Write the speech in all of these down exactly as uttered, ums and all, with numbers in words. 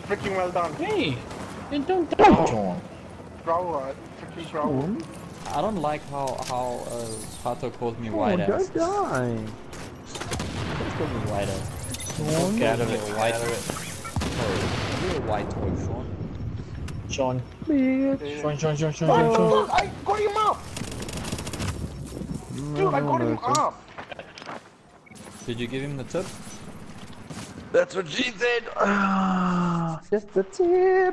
Freaking well done. Hey, then don't die, John. Bravo, uh, freaking bravo. I don't like how how uh, Pato called me Oh, white ass. don't die. Just called me white ass. Sean, Get out of it, white out of it. Sorry, you're a white toy, Sean. Sean. Bitch. Sean, Sean, Sean, Sean, Oh, Sean, look, I got him up! Dude, I got him up! Did you give him the tip? That's what she said. Ah, just the tip.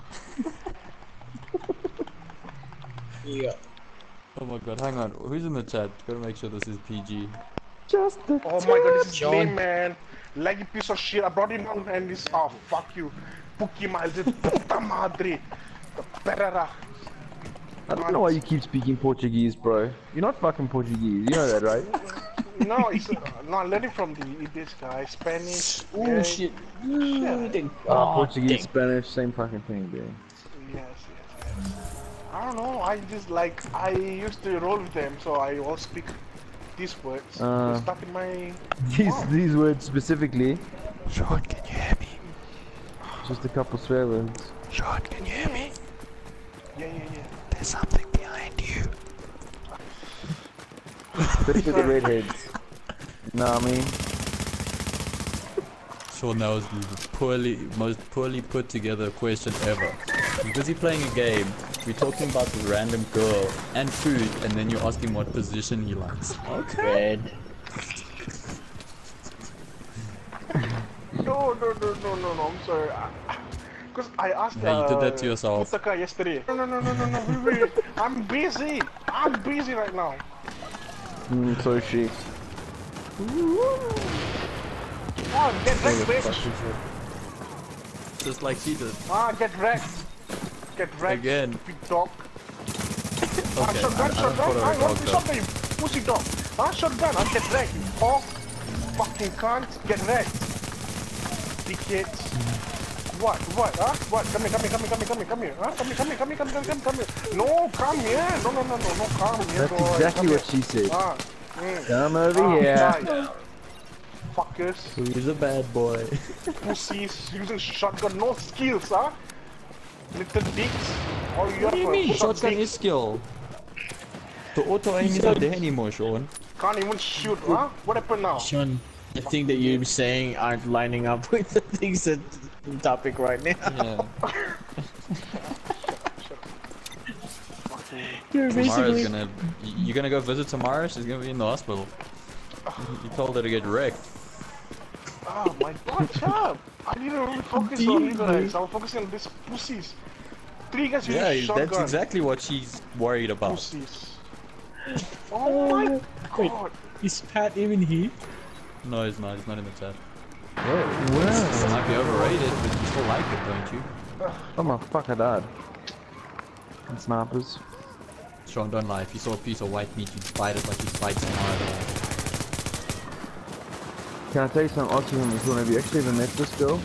Yeah. Oh my god, hang on. Who's in the chat? Gotta make sure this is P G. Just the Oh tip. my god, this is John. lame, man. Like a piece of shit. I brought him down and this. Oh, fuck you. Puki Miles, puta madre. Perera. I don't know why you keep speaking Portuguese, bro. You're not fucking Portuguese. You know that, right? No, it's. Uh, no, I learned it from the this guy. Spanish. Oh yeah. shit. Yeah. Dang. Ah, Oh, Portuguese, dang. Spanish, same fucking thing, dude. Yes, yes, yes. I don't know, I just like, I used to roll with them, so I all speak these words. Uh, They're stuck in my... These mouth. these words specifically. Sean, can you hear me? Just a couple swear words. Sean, can you hear me? Yeah, yeah, yeah. There's something behind you. Especially the redheads. Know what I mean? Sean, that was the poorly, most poorly put together question ever. You're busy playing a game, we're talking about the random girl and food, and then you ask him what position he likes. Red. No, no, no, no, no, no, I'm sorry. Because I asked Yeah, you did that to uh, yourself. Putaka yesterday. No, no, no, no, no, no, wait, wait. I'm busy. I'm busy right now. Mm, so she. Oh, get wrecked, bitch. Just like she did. Ah, get wrecked. Get wrecked. Again. Big dog. Ah, Okay, shotgun, I, I don't shotgun. follow I a want dog to though. shotgun you. Pussy dog. Ah, shotgun. Ah, get wrecked. You hawk. Fucking cunt. Get wrecked. Dickheads. What? What? Huh? What? Come here, come here, come here, come here, come here, come here. Huh? Come here, come here, come here, come here, come here, come here. No, come here. No, no, no, no, no, come here. That's boy. exactly Come what here. she said. Ah. Mm. Come over Ah, here. die. Fuckers. He's a bad boy. Pussies using shotgun. No skills, huh? Little dicks. All you What do you have mean? for Shotgun dicks. is skill. The auto aim is not there anymore, Sean. Can't even shoot, huh? What happened now? Sean, the thing that you're saying aren't lining up with the things that the topic right now. Yeah. You're Tamara's basically. gonna. You're gonna go visit Tamara? She's gonna be in the hospital. You told her to get wrecked. Oh my god, shut up! I need to really focus on you guys. I'm focusing on these pussies. Three guys using Yeah, shotgun. that's exactly what she's worried about. Pussies. Oh my Wait, god. is Pat even here? No, he's not. He's not in the chat. Where? It might be overrated, but you still like it, don't you? Oh my fuck, I died. And snipers. Sean, don't lie. If you saw a piece of white meat, you'd bite it like you'd bite Tamara. Can I tell you something odd to him as well? Have you actually ever met this girl?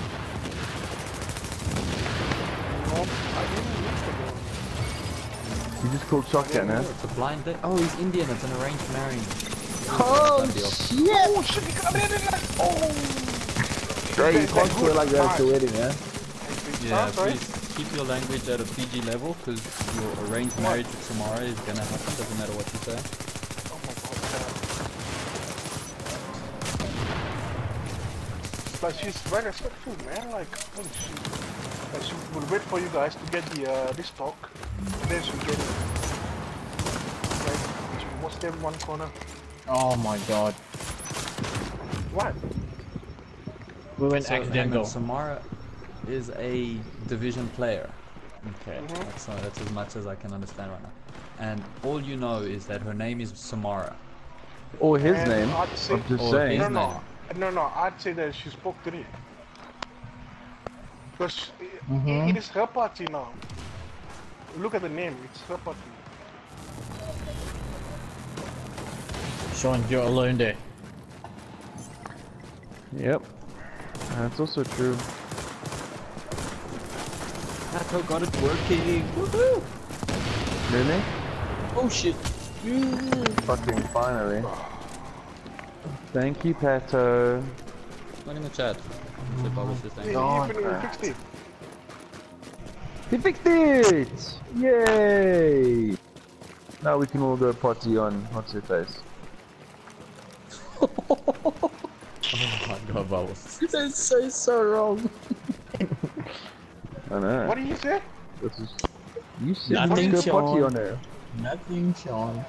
No, I didn't use the gun. You just called shotgun, eh? It's a blind date. Oh, he's Indian. It's an arranged marriage. Oh Done deal. shit! Oh shit, he got it in like. Oh! Hey, you can't swear like that at the wedding, eh? Yeah, Ah, sorry. please keep your language at a P G level, because your arranged marriage with Samara is gonna happen. Doesn't matter what you say. Oh my god. But she's very respectful, man. Like, holy shit. Like, she will wait for you guys to get the uh, this talk, and then she'll get it. Like, she'll watch them one corner. Oh my god. What? We went So, hang on, accidental. Samara is a division player. Okay, Mhm. that's, uh, that's as much as I can understand right now. And all you know is that her name is Samara. Or his And name. I'd say- I'm just Or saying. No, his no, name. no, no. I'd say that she spoke to me. Because Mhm. it is her party now. Look at the name. It's her party. Sean, you're alone there. Yep. That's also true. Pato got it working. Woohoo! Really? Oh shit. Fucking finally. Thank you, Pato. Not in the chat. So Bubbles is saying. He God, even man. fixed it. He fixed it! Yay! Now we can all go party on What's Your Face. Oh my god, Bubbles. That's so so wrong. I know. What do you say? This is... You said Nothing, let's go party Sean. on her. Nothing, Sean.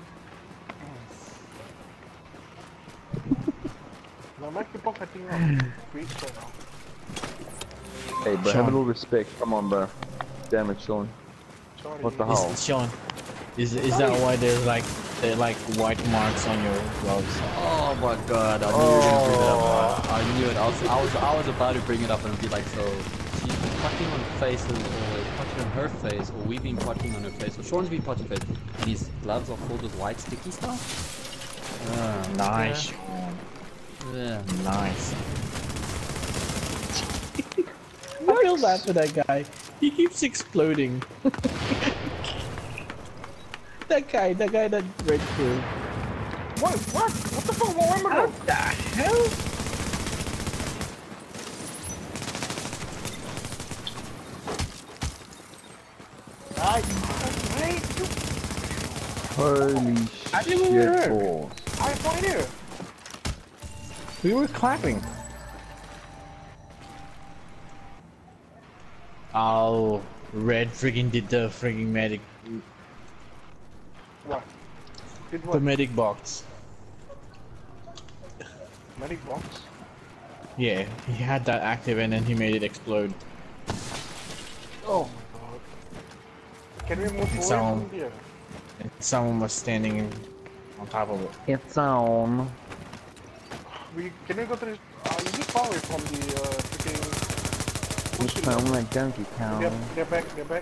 No, make the pocket thing up. Reach right now. Hey, bro, have a Sean. little respect. Come on, bro. Damn it, Sean. Sorry. What the hell? Is, Sean, is is that why there's like there like white marks on your gloves? Oh my god, I knew you were gonna bring it up. I knew it. I was, I was, I was about to bring it up and be like, so she's been potting on faces, or potting on her face, or we've been potting on her face, or Sean's been potting face, and his gloves are filled with white sticky stuff. Ah, Nice, yeah. nice. I feel bad for that guy. He keeps exploding. That guy, that guy that red through. What? What? What the fuck? What am I doing? What the hell? I, wait, you, Holy I didn't shit hear. balls. I have no idea. We were clapping. Oh, red friggin' did the friggin' medic, What? Did the what? medic box. Medic box? Yeah, he had that active and then he made it explode. Oh my god. Can we move It's forward on. from here? And someone was standing on top of it. It's on. We, can we go to the... Uh, is it far away from the uh, freaking... It's on like Donkey Kong. They're, they're back, they're back.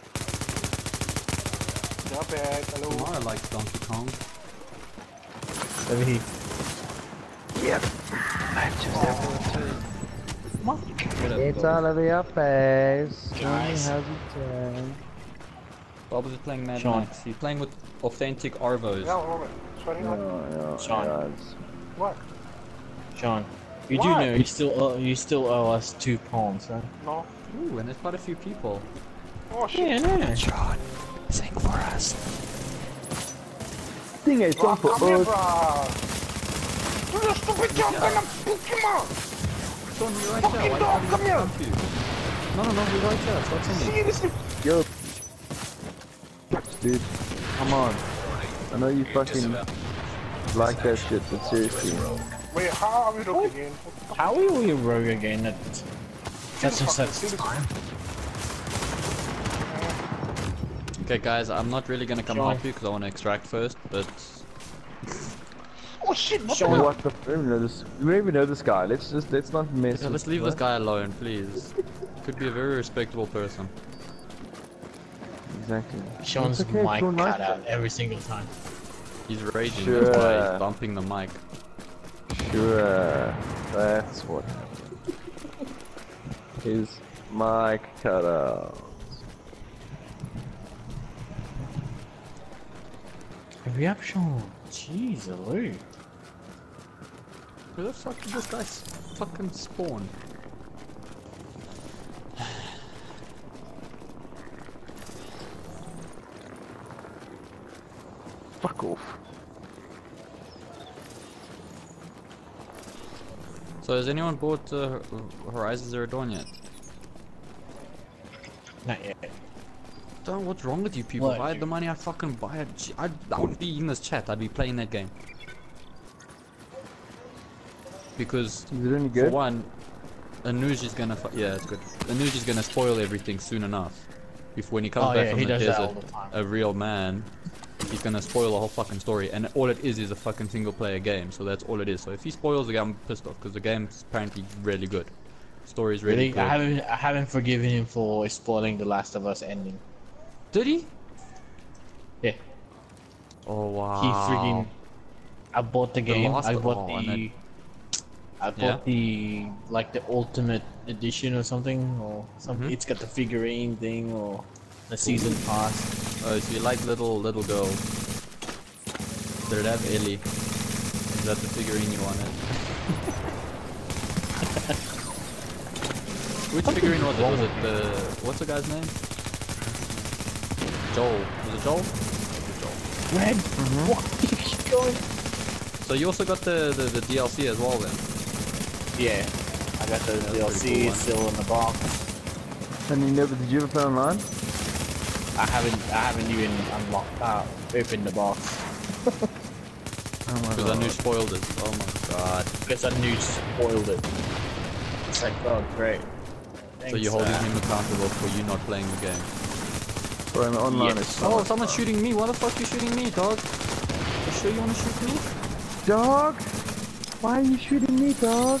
They're back, hello. Tomorrow likes Donkey Kong. Let me. Yep. I just have to Get up, It's Bubbles. all over your face. Guys. How's it turn? Bubbles is playing Mad Sean. Max. He's playing with authentic Arvos. Yeah, one moment. Sorry, what? Oh, yeah, Sean. guys. What? Sean, you Why? do know you still owe, you still owe us two pounds, right? No. Ooh, and there's quite a few people. Oh shit. Yeah, yeah. Sean, sing for us. Sing a Bro, song for come here, us. bro. Do the stupid job and I'm Pokemon. Sean, we're right Fucking there. Why dog, can't come we here. help you? No, no, no, we're right there. Stop singing. Seriously. Yo. Dude, come on. I know you fucking like that shit, but seriously. Wait, how are we rogue again? How are we rogue again at such and such time? Okay, guys, I'm not really gonna come Sean. help you because I want to extract first, but Oh shit, what Sean. the hell? What the? We don't even know this. We don't even know this guy. Let's just let's not mess. yeah, let's with leave this that. guy alone, please. Could be a very respectable person. Exactly. Sean's It's okay, mic Sean likes cut out it. every single time. He's raging, Sure. that's why he's bumping the mic. Sure, that's what happened. His mic cut out. Hurry up, Sean. Jeez, Lou. Where the fuck did this guy s- fucking spawn? Fuck off. So has anyone bought uh, Horizon Zero Dawn yet? Not yet. Don't, what's wrong with you people? What, If I had dude? the money, I'd fucking buy it. Gee, I'd, I would be in this chat, I'd be playing that game. Because, Is it any for good? one, Anuj is gonna, fu- yeah, it's good. Anuj is gonna spoil everything soon enough. If when he comes Oh, back yeah, from he the does that desert, all the time. a real man, he's gonna spoil the whole fucking story. And all it is is a fucking single player game, so that's all it is. So if he spoils the game, I'm pissed off, because the game's apparently really good. Story's really, Really? good. I haven't I haven't forgiven him for spoiling the Last of Us ending. Did he? Yeah. Oh wow. He freaking. I bought the The game. Last I of- bought oh, and the. I bought Yeah? the like the ultimate edition or something or something. Mhm. It's got the figurine thing or the season pass. Oh, so you like little little girls? Did it have Ellie? Is that the figurine you wanted? Which figurine was it? Was it the... What's the guy's name? Joel. Was it Joel? Joel. Red. Mm-hmm. What? You keep going. So you also got the, the, the D L C as well then? Yeah. I got the That's D L a pretty C cool one. still in the box. And you never, did you ever play online? I haven't. I haven't even unlocked. Uh, opened the box Oh my Because god. Anu spoiled it. Oh my god. because I knew spoiled it. It's like, oh great. So you're holding him accountable for you not playing the game. Bro, my online Yes. is so Oh, much someone's fun. shooting me. Why the fuck you shooting me, dog? You sure you wanna shoot me? Dog? Why are you shooting me, dog?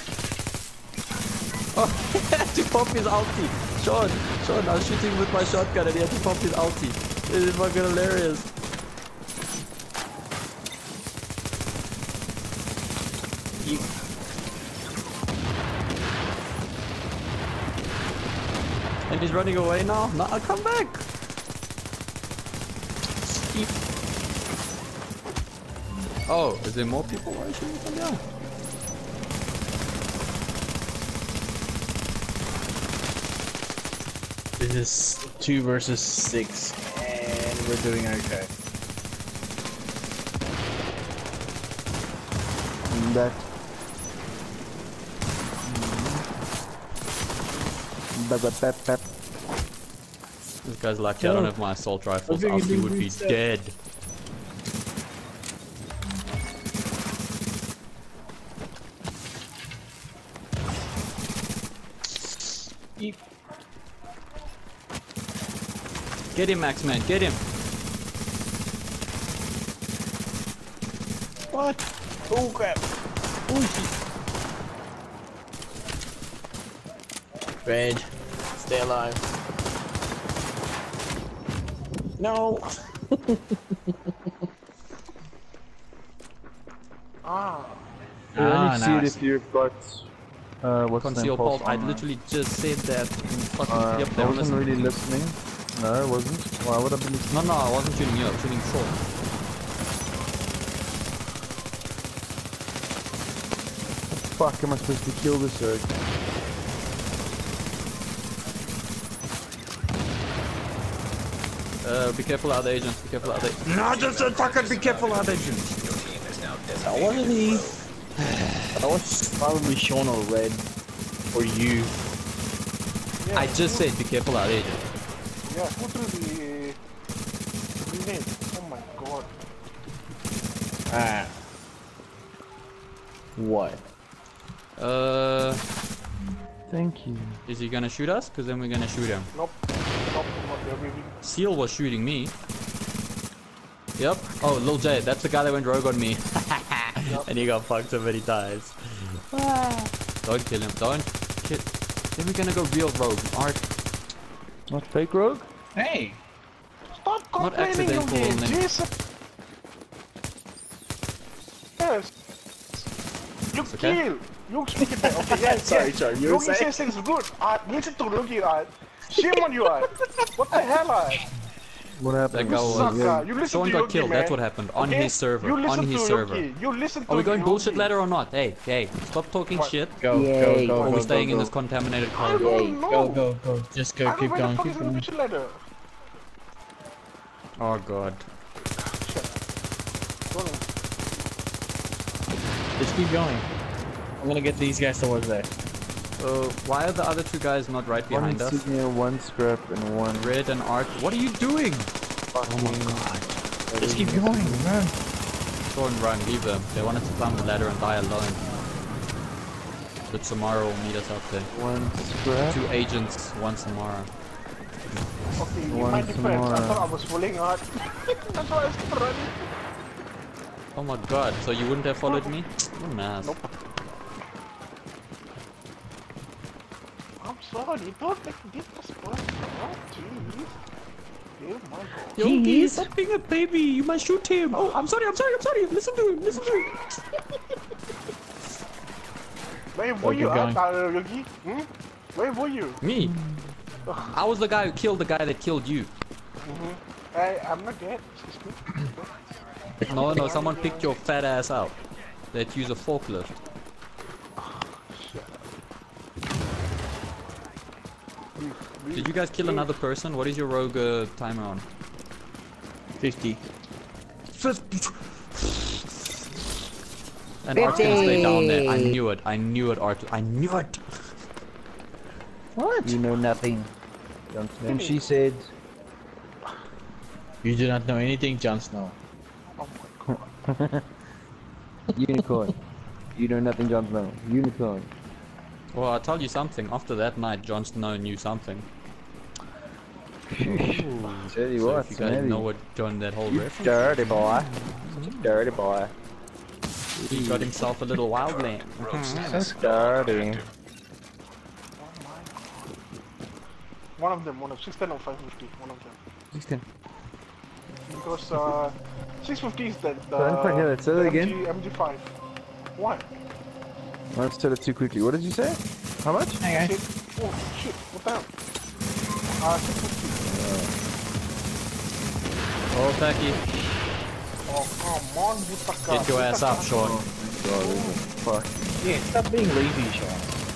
Oh, he had to pop his ulti. Sean, Sean, I was shooting with my shotgun and he had to pop his ulti. This is fucking hilarious. You, And he's running away now? No, I'll come back. you, Oh, is there more people? Why are you shooting from down? this is two versus six, and we're doing okay. And that. Bep, bep, bep, bep. This guy's lucky I don't have my assault rifles. think Else you he do would be reset. dead. You, Get him, Max man, get him. what? Oh crap! Oh shit! Red, stay alive. No. Ah. You only Ah, see it nice. if you've got uh, what's the name, Conceal Pulse pulp. I online. literally just said that. And fucking, Uh, yep, I they were wasn't listening. really listening. No, I wasn't. Why would I be listening? No, no, I wasn't shooting you. I was shooting short. Fuck, am I supposed to kill this Eric? Uh, be careful out the agents. Be careful out the. No, just don't fucking be careful out the agents. That wasn't me. That was probably Sean or Red, or you. Yeah, I just said be careful out the agent. Yeah, who threw the grenade? Oh my god. Ah. What? Uh, Thank you. is he gonna shoot us? Cause then we're gonna shoot him. Nope. Nope, not there, baby. Seal was shooting me. Yep. Oh, Lil J, that's the guy that went rogue on me. And he got fucked so many times. Don't kill him. Don't kill. Then we're gonna go real rogue. Art. Not fake rogue? Hey. Stop Not complaining, you accidental, gay Nick. Jason. Yes. You okay. kill. You speak it back. Okay, yes, Sorry, yes. sorry, you were Yogi saying? says things good. Art, listen to Yogi, Art. Shame on you, Art. What the hell, Art? What happened? That guy You was- suck, yeah. Art. You listen Someone to got Yogi, killed. man. That's what happened. On Okay? his server. You listen On his to server. Yogi. You listen to Are we going Yogi. bullshit ladder or not? Hey, hey, stop talking What? shit. Go, Yay. go, go, Or go, we go, staying go, in this go. contaminated I corridor? don't know. Go, go, go. Just go. I don't Keep know going. where the Keep fuck is the going. bullshit ladder. Oh god. Just keep going. I'm gonna get these guys towards there. Uh, why are the other two guys not right One behind us? insignia, one scrap, and one Red and Art. What are you doing? Just keep going, man. Don't run, leave them. They wanted to climb the ladder and die alone. But Samara will meet us up there. one scrap. Two agents, one Samara. Okay, in One my defense, I tomorrow. thought I was falling hard. That's why I was running. Oh my god, so you wouldn't have followed me? You're an ass. Nope. I'm sorry, don't make me disrespect. Oh, jeez. Oh my god. Yogi, stop being a baby. You might shoot him. Oh, I'm sorry, I'm sorry, I'm sorry. Listen to him, listen to him. Where were Okay, you going. at, uh, Yogi? Hmm? Where were you? Me? I was the guy who killed the guy that killed you. Mm-hmm. I, I'm not dead. Excuse me. No, no, someone picked your fat ass out. Let's use a forklift. Did you guys kill another person? What is your rogue uh, timer on? fifty. fifty. And Art's gonna stay down there. I knew it. I knew it, Art. I knew it. What? You know nothing. Jon Snow. And she said, You do not know anything, Jon Snow. unicorn. You know nothing, Jon Snow. Unicorn. Well, I'll tell you something. After that night, Jon Snow knew something. Tell you So what, if you guys maybe. know what John, that whole You reference, dirty boy. You dirty boy. he got himself a little wildland. That's dirty. One of them, one of six ten or five fifty, one of them. sixteen. Because uh, six fifty is the, the, I didn't quite hear that. Say that the again. M G, M G five. What? Let's tell it too quickly. What did you say? How much? Hey guys. Shit. Oh shit, what the hell? Uh, six fifty. Oh, Becky, Oh, come on, Butaka. get your ass up, Sean. God, this is fuck. Yeah, stop being lazy, Sean.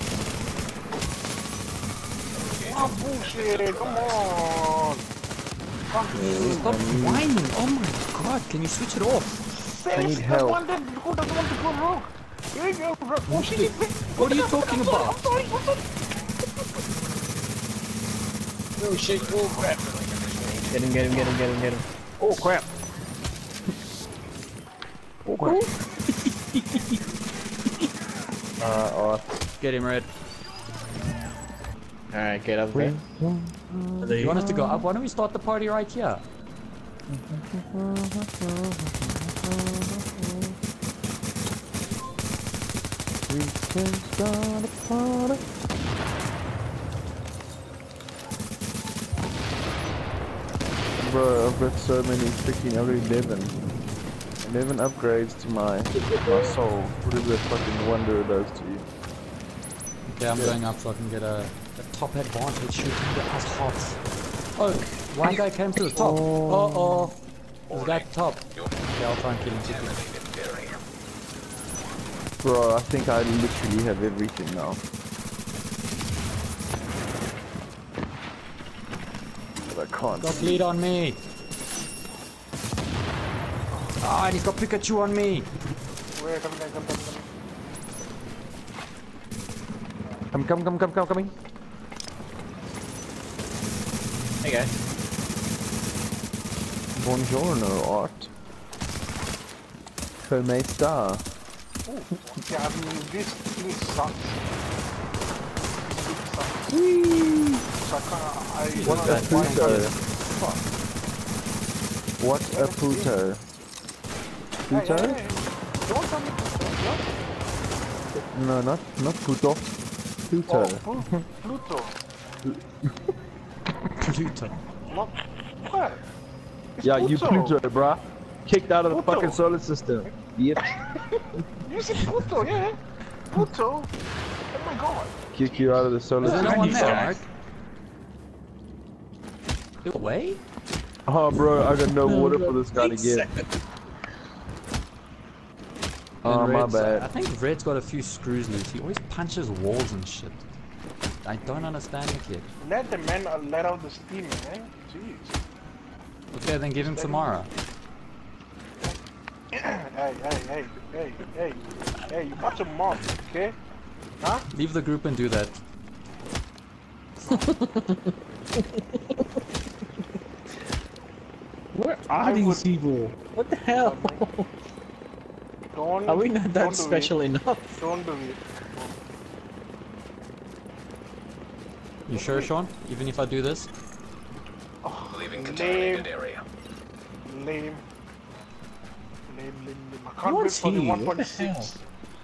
Oh, bullshit, come on. Fuck Stop whining. Oh my god, can you switch it off? I need the help. one that who doesn't want to go rogue. Here you go, bro. Oh shit. What are you talking about? I'm sorry, I'm sorry. Oh shit, oh crap. Get him, get him, get him, get him, get him. Oh crap. Oh crap. uh, oh. Get him, Red. Alright, get up there. You want us to go up? Why don't we start the party right here? We can start a party. Bro, I've got so many freaking, I've got eleven. eleven upgrades to my, my soul. Whatever that fucking wonder it does to you. Okay, I'm going up so I can get a, a top advantage shooting the ass hots. Oh, one guy came to the top. Uh oh. There's a guy at the top. Okay, I'll try and kill him quickly. Bro, I think I literally have everything now. But I can't. Got bleed on me. Ah, and he's got Pikachu on me. Wait, come, come, come, come, come. Come, come, come, come, come, coming. Hey guys. Buongiorno, Art. Come sta? Yeah, I mean, this thing sucks. It sucks. Whee! So I can't, I What don't a know why- puto. Fuck. What a puto. Hey, Puto? hey, hey. Don't tell me puto, No, not not puto. Puto. yeah? Oh, Plu- Pluto. Pluto. Not, what? It's Yeah, you Pluto, bruh. Kicked out of the Pluto. fucking solar system. Yep. You said Pluto, yeah? Pluto? Oh my god. Kick you out of the solar There's no system. one there, guys. Mark. Away? Oh, bro, I got no water for this guy to get. Oh, And my Red's- I bad. think Red's got a few screws loose. He always punches walls and shit. I don't understand it yet. Let the man uh, let out the steam, man. Jeez. Okay, then give him Samara. hey, hey, hey, hey, hey, hey, you got your mouth, okay? Huh? Leave the group and do that. Where are I these would- people? What the hell? Don't. Are we not don't that do special It. enough? Don't do it. You sure, Sean? Even if I do this? Oh, Leaving lame, contaminated area. lame, lame, lame, lame. I can't wait What's for the he? one What the point hell? six.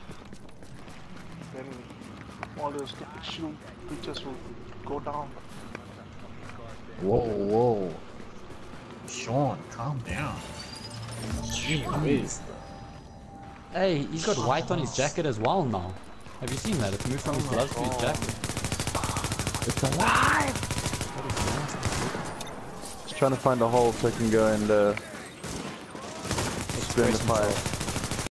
Then all those stupid shoe creatures will go down. Whoa, whoa. Sean, calm down. Jeez. Hey, he's got white on his jacket as well now. Have you seen that? It's moved from his gloves to his jacket. It's alive! Just trying to find a hole so I can go and uh, spin the fire.